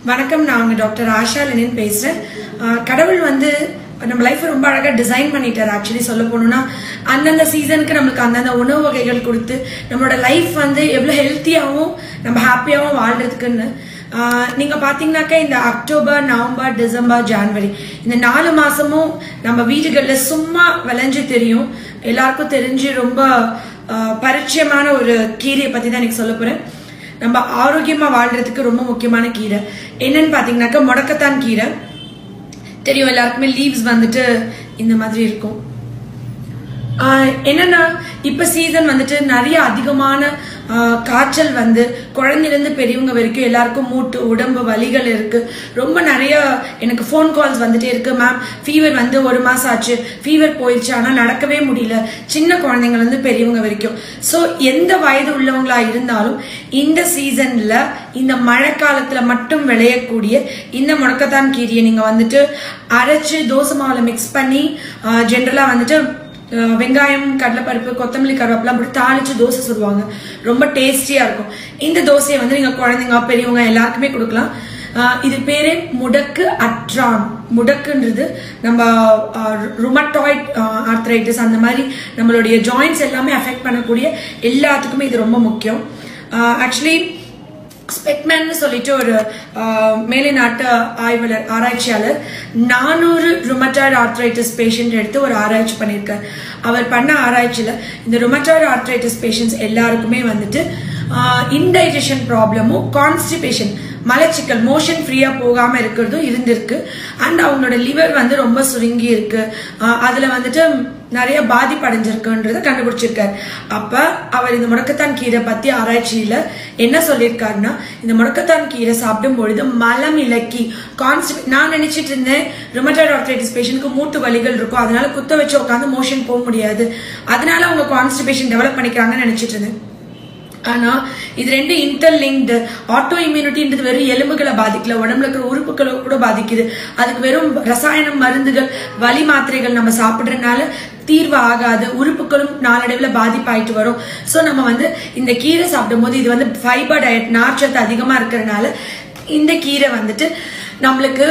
வணக்கம், நான் உங்க டாக்டர் ஆஷா லெனின் பேசுறேன். கடவுள் வந்து நம்ம லைஃப் ரொம்ப அழகா டிசைன் பண்ணிட்டாரு. ஆக்சுவலி சொல்ல போனோம்னா அந்தந்த சீசனுக்கு நம்மளுக்கு அந்தந்த உணவு வகைகள் கொடுத்து நம்மளோட லைஃப் வந்து எவ்வளவு ஹெல்த்தியாகவும் நம்ம ஹாப்பியாகவும் வாழ்றதுக்குன்னு நீங்க பாத்தீங்கன்னாக்கா இந்த அக்டோபர், நவம்பர், டிசம்பர், ஜான்வரி இந்த 4 மாசமும் நம்ம வீடுகள்ல சும்மா விளைஞ்சு தெரியும். எல்லாருக்கும் தெரிஞ்சு ரொம்ப பரிச்சயமான ஒரு கீரையை பத்தி தான் இன்னைக்கு சொல்ல போறேன். நம்ம ஆரோக்கியமா வாழ்றதுக்கு ரொம்ப முக்கியமான கீரை என்னன்னு பாத்தீங்கன்னாக்கா முடக்கத்தான் கீரை. தெரியும் எல்லாருக்குமே. லீவ்ஸ் வந்துட்டு இந்த மாதிரி இருக்கும். என்னன்னா இப்ப சீசன் வந்துட்டு நிறைய அதிகமான காய்ச்சல் வந்து குழந்தையிலிருந்து பெரியவங்க வரைக்கும் எல்லாருக்கும் மூட்டு உடம்பு வலிகள் இருக்கு. ரொம்ப நிறைய எனக்கு ஃபோன் கால்ஸ் வந்துட்டே இருக்கு. மேம் ஃபீவர் வந்து 1 மாசம் ஆச்சு, ஃபீவர் போயிடுச்சு, ஆனா நடக்கவே முடியல. சின்ன குழந்தைங்க வந்து பெரியவங்க வரைக்கும். ஸோ எந்த வயது உள்ளவங்களா இருந்தாலும் இந்த சீசன்ல இந்த மழை காலத்துல மட்டும் விளையக்கூடிய இந்த முடக்கத்தான் கீரையை நீங்க வந்துட்டு அரைச்சு தோசை மாவுல மிக்ஸ் பண்ணி ஜென்ரலா வந்துட்டு வெங்காயம், கடலைப்பருப்பு, கொத்தமல்லி, கருவேப்பிலாம் போட்டு தாளிச்சு தோசை சுடுவாங்க. ரொம்ப டேஸ்டியா இருக்கும். இந்த தோசையை வந்து நீங்க குழந்தைங்க பெரியவங்க எல்லாருக்குமே கொடுக்கலாம். இது பேரே முடக்கு அற்றான். முடக்குன்றது நம்ம ருமட்டாய்ட் ஆர்த்ரைட்டிஸ் அந்த மாதிரி நம்மளுடைய ஜாயின்ஸ் எல்லாமே அஃபெக்ட் பண்ணக்கூடிய எல்லாத்துக்குமே இது ரொம்ப முக்கியம். ஆக்சுவலி ஸ்பெக்மேன் சொல்லிட்டு ஒரு மேலை நாட்டு ஆராய்ச்சியாளர் 400 ருமட்டாய்டு ஆர்த்ரைட்டிஸ் பேஷண்ட் எடுத்து ஒரு ஆராய்ச்சி பண்ணியிருக்காரு. அவர் பண்ண ஆராய்ச்சியில இந்த ருமட்டாய்டு ஆர்த்ரைட்டிஸ் பேஷண்ட்ஸ் எல்லாருக்குமே வந்துட்டு இன்டைஜஷன் ப்ராப்ளமும், கான்ஸ்டிபேஷன், மலச்சிக்கல், மோஷன் ஃப்ரீயா போகாம இருக்கிறதும் இருந்திருக்கு. அண்ட் அவங்களோட லிவர் வந்து ரொம்ப சுருங்கி இருக்கு, அதுல வந்துட்டு நிறைய பாதிப்படைஞ்சிருக்குன்றத கண்டுபிடிச்சிருக்காரு. அப்ப அவர் இந்த முடக்கத்தான் கீரை பத்தி ஆராய்ச்சியில என்ன சொல்லியிருக்காருன்னா, இந்த முடக்கத்தான் கீரை சாப்பிடும் பொழுது மலம் இலக்கி நான் நினைச்சிட்டு இருந்தேன் ருமட்டாய்டு ஆர்த்ரைட்டிஸ் பேஷண்ட்க்கு மூட்டு வலிகள் இருக்கும், அதனால குத்த வச்சு உட்காந்து மோஷன் போக முடியாது, அதனால அவங்க கான்ஸ்டிபேஷன் டெவலப் பண்ணிக்கிறாங்கன்னு நினைச்சிட்டு இருந்தேன். ஆனா இது ரெண்டு இன்டர்லிங்க்டு. ஆட்டோ இம்யூனிட்டின்றது வெறும் எலும்புகளை பாதிக்கல, உடம்புல இருக்கிற உறுப்புகளை கூட பாதிக்குது. அதுக்கு வெறும் ரசாயனம், மருந்துகள், வலி மாத்திரைகள் நம்ம சாப்பிடுறதுனால தீர்வு ஆகாது. உறுப்புகளும் நாளடைவில் பாதிப்பாயிட்டு வரும். ஸோ நம்ம வந்து இந்த கீரை சாப்பிடும் போது இது வந்து ஃபைபர் டயட், நார்ச்சத்து அதிகமா இருக்கிறதுனால இந்த கீரை வந்துட்டு நம்மளுக்கு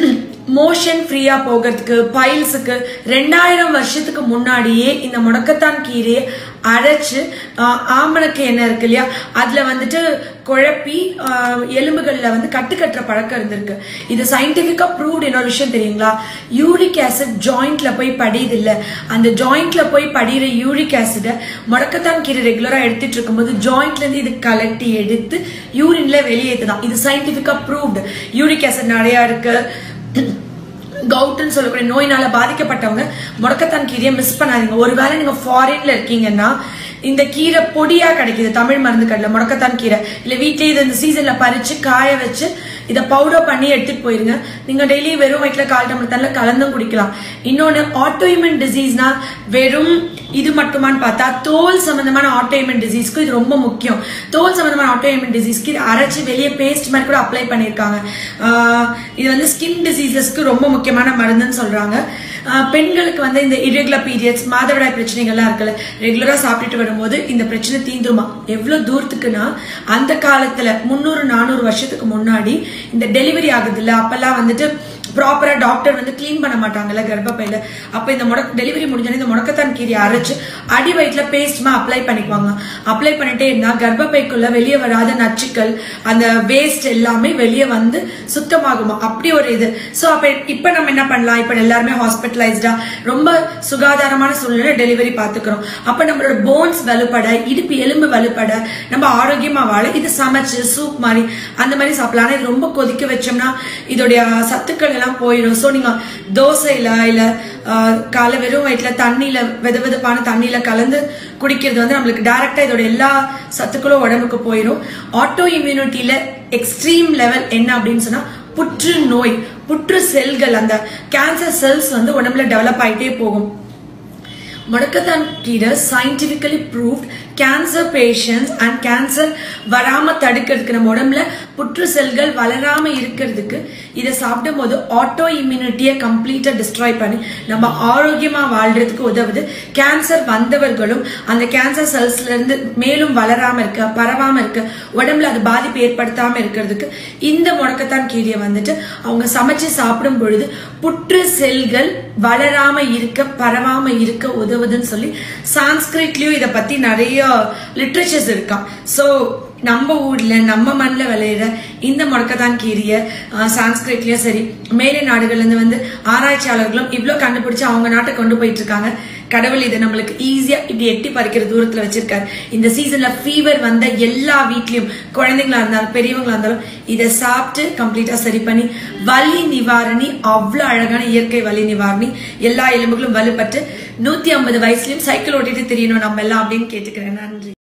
மோஷன் ஃப்ரீயா போகிறதுக்கு, பைல்ஸுக்கு 2000 வருஷத்துக்கு முன்னாடியே இந்த முடக்கத்தான் கீரையை அரைச்சு ஆமணக்கு எண்ணெய் இருக்கு இல்லையா, அதுல வந்துட்டு குழப்பி எலும்புகள்ல வந்து கட்டுக்கட்டுற பழக்கம் இருந்திருக்கு. இது சயின்டிபிக்கா ப்ரூவ்ட். இன்னொரு விஷயம் தெரியுங்களா, யூரிக் ஆசிட் ஜாயிண்ட்ல போய் படியுது இல்ல, அந்த ஜாயிண்ட்ல போய் படிகிற யூரிக் ஆசிட முடக்கத்தான் கீரை ரெகுலரா எடுத்துட்டு இருக்கும்போது ஜாயிண்ட்ல இருந்து இது கலட்டி எடுத்து யூரின்ல வெளியேற்றுதான். இது சயின்டிபிக்கா ப்ரூவ்டு. யூரிக் ஆசிட் நிறைய இருக்கு. கவுட்னு சொல்லக்கூடிய நோயினால பாதிக்கப்பட்டவங்க முடக்கத்தான் கீரையை மிஸ் பண்ணாதீங்க. ஒருவேளை நீங்க ஃபாரின்ல இருக்கீங்கன்னா இந்த கீரை பொடியா கிடைக்குது தமிழ் மருந்து கடையில, முடக்கத்தான் கீரை. இல்ல வீட்லயே இது இந்த சீசன்ல பறிச்சு காய வச்சு இதை பவுடர் பண்ணி எடுத்துட்டு போயிருங்க. நீங்க டெய்லி வெறும் வயிற்றுல 1/4 டம்ளர் தண்ணில கலந்தும் குடிக்கலாம். இன்னொன்னு, ஆட்டோ இம்யூன் டிசீஸ்னா வெறும் இது மட்டுமான்னு பார்த்தா தோல் சம்பந்தமான ஆட்டோ இம்யூன் டிசீஸ்க்கு இது ரொம்ப முக்கியம். தோல் சம்பந்தமான ஆட்டோ இம்யூன் டிசீஸ்க்கு இது அரைச்சு வெளியே பேஸ்ட் மாதிரி கூட அப்ளை பண்ணிருக்காங்க. இது வந்து ஸ்கின் டிசீசஸ்க்கு ரொம்ப முக்கியமான மருந்துன்னு சொல்றாங்க. பெண்களுக்கு வந்து இந்த இரெகுலர் பீரியட்ஸ், மாதவிடாய் பிரச்சனைகள்லாம் இருக்குல்ல, ரெகுலரா சாப்பிட்டுட்டு வரும்போது இந்த பிரச்சனை தீந்துருமா. எவ்வளவு தூரத்துக்குன்னா அந்த காலத்துல 300-400 வருஷத்துக்கு முன்னாடி இந்த டெலிவரி ஆகுது இல்ல, அப்பெல்லாம் வந்துட்டு ப்ராப்பரா டாக்டர் வந்து கிளீன் பண்ண மாட்டாங்கல்ல கர்ப்பப்பையில. அப்ப இந்த டெலிவரி முடிஞ்சோடனே இந்த முடக்கத்தான் கீரையை அரைச்சு அடி வயிற்றுல பேஸ்ட்மா அப்ளை பண்ணிக்குவாங்க. அப்ளை பண்ணிட்டே இருந்தா கர்ப்பப்பைக்குள்ள வெளியே வராத நச்சுக்கள், அந்த வேஸ்ட் எல்லாமே வெளியே வந்து சுத்தமாகுமா. அப்படி ஒரு இது. சோ அப்ப இப்ப நம்ம என்ன பண்ணலாம், இப்ப எல்லாருமே ஹாஸ்பிட்டலைஸ்டா ரொம்ப சுகாதாரமான சூழ்நிலை டெலிவரி பாத்துக்கிறோம். அப்ப நம்மளோட போன்ஸ் வலுப்பட, இடுப்பு எலும்பு வலுப்பட, நம்ம ஆரோக்கியமா வாழ இது சமைச்சு சூப் மாதிரி அந்த மாதிரி சாப்பிடலாம். ஆனா இது ரொம்ப கொதிக்க வச்சோம்னா இதோடைய சத்துக்கள் போயிடும். சோ நீங்க தோசையில இல்ல காலை வெறும் வயிற்றுல தண்ணியில வெதுவெதுப்பான தண்ணியில கலந்து குடிக்கிறது வந்து நம்மளுக்கு டைரக்டா இதோட எல்லா சத்துக்களும் உடம்புக்கு போயிடும். ஆட்டோ இம்யூனிட்டியில எக்ஸ்ட்ரீம் லெவல் என்ன அப்படின்னு சொன்னா புற்று நோய், புற்று செல்கள், அந்த கேன்சர் செல்ஸ் வந்து உடம்புல டெவலப் ஆயிட்டே போகும். முடக்கத்தான் கீரை scientifically proved cancer patients and cancer வராம தடுக்கிறதுக்கு, நம்ம உடம்புல புற்று செல்கள் வளராம இருக்கிறதுக்கு இதை சாப்பிடும் போது ஆட்டோ இம்யூனிட்டியை கம்ப்ளீட்டா டிஸ்ட்ராய் பண்ணி நம்ம ஆரோக்கியமா வாழ்றதுக்கு உதவுது. கேன்சர் வந்தவர்களும் அந்த கேன்சர் செல்ஸ்ல இருந்து மேலும் வளராம இருக்க, பரவாம இருக்க, உடம்புல அது பாதிப்பு ஏற்படுத்தாம இருக்கிறதுக்கு இந்த முடக்கத்தான் கீரையை வந்துட்டு அவங்க சமைச்சு சாப்பிடும் பொழுது புற்று செல்கள் வளராம இருக்க, பரவாம இருக்க உதவுதுன்னு சொல்லி சான்ஸ்கிரிட்லயும் இதை பத்தி நிறைய லிட்ரேச்சர்ஸ் இருக்கா. சோ நம்ம ஊர்ல நம்ம மண்ணில் விளையிற இந்த முடக்கத்தான் கீரையை சான்ஸ்கிரிட்லயும் சரி மேலே நாடுகள்ல இருந்து வந்து ஆராய்ச்சியாளர்களும் இவ்வளவு கண்டுபிடிச்சு அவங்க நாட்டை கொண்டு போயிட்டு இருக்காங்க. கடவுள் இதை நம்மளுக்கு ஈஸியா இப்படி எட்டி பறிக்கிற தூரத்துல வச்சிருக்காரு. இந்த சீசன்ல ஃபீவர் வந்த எல்லா வீட்லயும் குழந்தைங்களா இருந்தாலும் பெரியவங்களா இருந்தாலும் இதை சாப்பிட்டு கம்ப்ளீட்டா சரி பண்ணி வலி நிவாரணி, அவ்வளவு அழகான இயற்கை வலி நிவாரணி, எல்லா எலும்புகளும் வலுப்பட்டு 150 வயசுலயும் சைக்கிள் ஓட்டிட்டு தெரியணும் நம்ம எல்லாம் அப்படின்னு கேட்டுக்கிறேன். நன்றி.